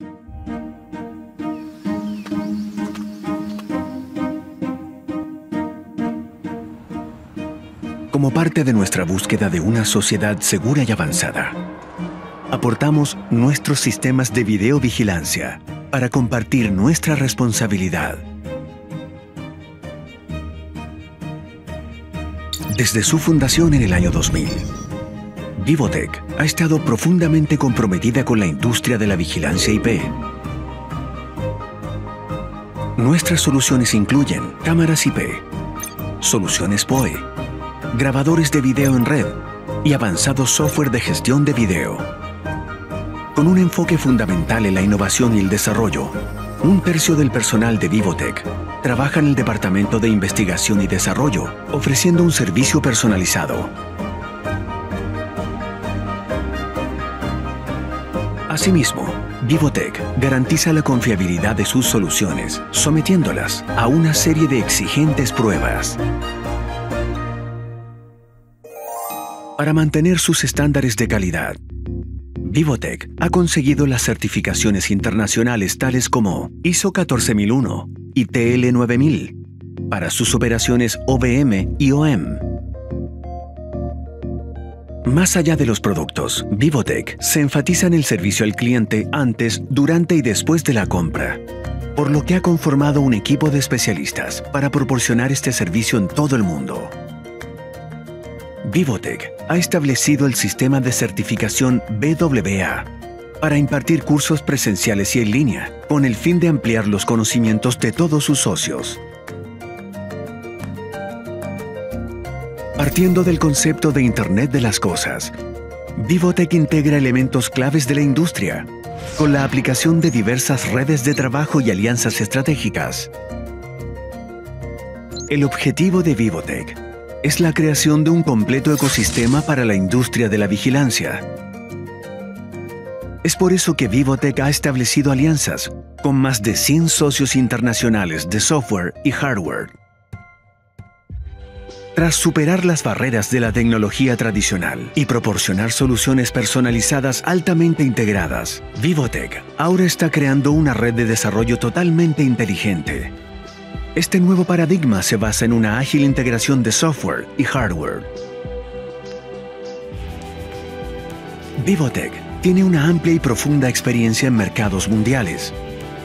Como parte de nuestra búsqueda de una sociedad segura y avanzada, aportamos nuestros sistemas de videovigilancia para compartir nuestra responsabilidad. Desde su fundación en el año 2000, VIVOTEK ha estado profundamente comprometida con la industria de la vigilancia IP. Nuestras soluciones incluyen cámaras IP, soluciones PoE, grabadores de video en red y avanzado software de gestión de video. Con un enfoque fundamental en la innovación y el desarrollo, 1/3 del personal de VIVOTEK trabaja en el Departamento de Investigación y Desarrollo, ofreciendo un servicio personalizado. Asimismo, VIVOTEK garantiza la confiabilidad de sus soluciones, sometiéndolas a una serie de exigentes pruebas. Para mantener sus estándares de calidad, VIVOTEK ha conseguido las certificaciones internacionales tales como ISO 14001 y TL 9000 para sus operaciones OVM y OM. Más allá de los productos, VIVOTEK se enfatiza en el servicio al cliente antes, durante y después de la compra, por lo que ha conformado un equipo de especialistas para proporcionar este servicio en todo el mundo. VIVOTEK ha establecido el sistema de certificación BWA para impartir cursos presenciales y en línea, con el fin de ampliar los conocimientos de todos sus socios. Partiendo del concepto de Internet de las Cosas, VIVOTEK integra elementos claves de la industria, con la aplicación de diversas redes de trabajo y alianzas estratégicas. El objetivo de VIVOTEK es la creación de un completo ecosistema para la industria de la vigilancia. Es por eso que VIVOTEK ha establecido alianzas con más de 100 socios internacionales de software y hardware. Tras superar las barreras de la tecnología tradicional y proporcionar soluciones personalizadas altamente integradas, VIVOTEK ahora está creando una red de desarrollo totalmente inteligente. Este nuevo paradigma se basa en una ágil integración de software y hardware. VIVOTEK tiene una amplia y profunda experiencia en mercados mundiales.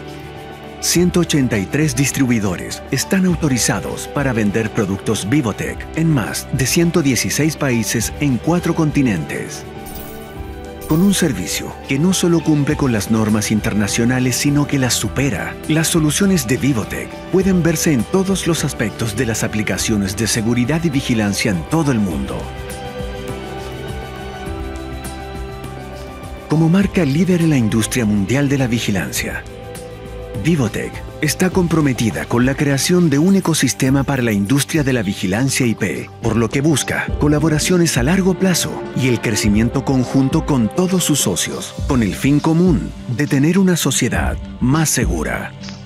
183 distribuidores están autorizados para vender productos VIVOTEK en más de 116 países en 4 continentes. Con un servicio que no solo cumple con las normas internacionales, sino que las supera, las soluciones de VIVOTEK pueden verse en todos los aspectos de las aplicaciones de seguridad y vigilancia en todo el mundo. Como marca líder en la industria mundial de la vigilancia, VIVOTEK está comprometida con la creación de un ecosistema para la industria de la vigilancia IP, por lo que busca colaboraciones a largo plazo y el crecimiento conjunto con todos sus socios, con el fin común de tener una sociedad más segura.